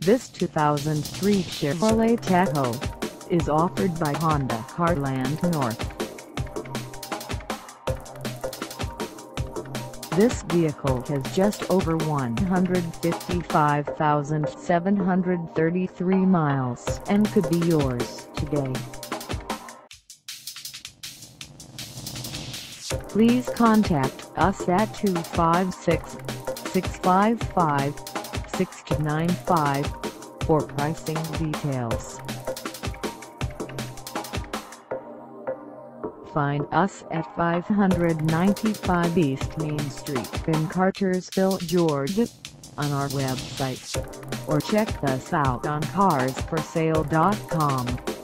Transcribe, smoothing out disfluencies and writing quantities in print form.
This 2003 Chevrolet Tahoe is offered by Honda Carland North. This vehicle has just over 155,733 miles and could be yours today. Please contact us at 256-655-6295 for pricing details. Find us at 595 East Main Street in Cartersville, Georgia, on our website, or check us out on carsforsale.com.